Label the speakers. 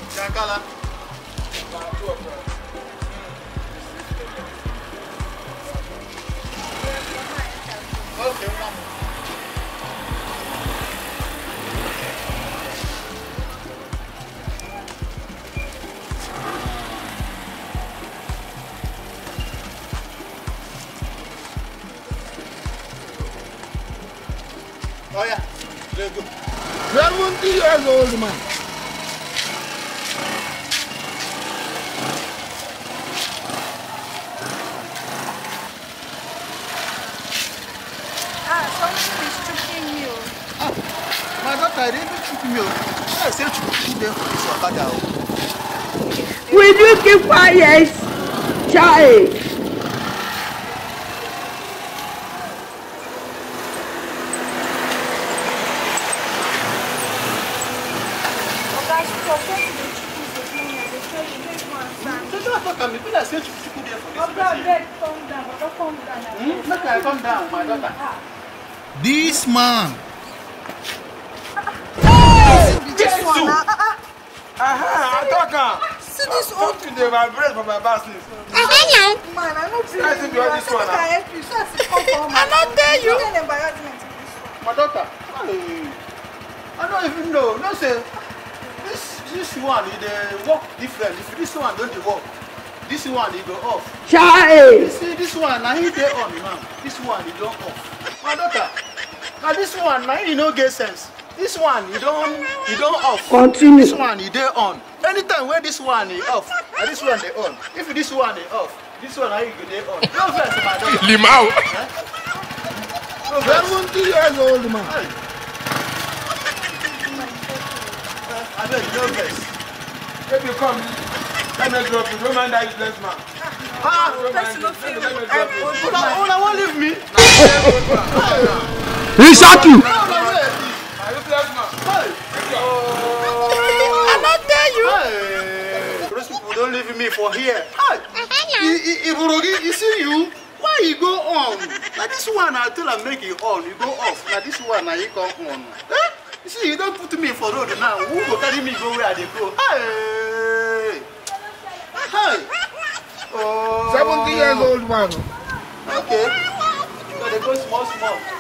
Speaker 1: Jankala. Okay, mama. Oh yeah, let's go.
Speaker 2: 70 years old man.
Speaker 3: Something is choking you.
Speaker 1: My daughter didn't choke me. I said choke me for this Okada.
Speaker 4: Will you keep quiet, child?
Speaker 1: Come down, my daughter.
Speaker 2: This man.
Speaker 3: This one.
Speaker 5: I talk.
Speaker 3: See this
Speaker 5: Come
Speaker 3: old
Speaker 5: to the vibrate for my basket.
Speaker 3: man. I don't see
Speaker 5: I think you are this one.
Speaker 3: I help you. So I see come for me. I not tell you. An embarrassment in this one.
Speaker 1: My daughter. I don't even know. No say this one is work different. If this one don't work, this one he go off.
Speaker 4: Child.
Speaker 1: You see this one now he dey on now. This one he don't off. My daughter. Now this one now he no get sense. This one he don't off.
Speaker 4: Continue.
Speaker 1: This one he dey on. Anytime when this one is off, and this one they on. If this one is off, this one how you go dey on. No vex, my daughter.
Speaker 5: Limau.
Speaker 1: No vex.
Speaker 2: 70 years old man.
Speaker 1: Hey. I beg, no vex.
Speaker 5: If you come, let me drop you. Don't mind that useless man.
Speaker 3: Person no feel.
Speaker 1: Una won't leave me.
Speaker 2: He shot you.
Speaker 3: I not tell you.
Speaker 1: Hey, those people don't leave me for here. Hey, Iburogi, you see you? Why you go on? Now this one until I make it on, you go off. Now this one now you come on. Eh? You see, you don't put me for road now. Who go carry me go where they go? Hey, hey. Oh.
Speaker 2: 70 years old man.
Speaker 1: Okay. So they go small.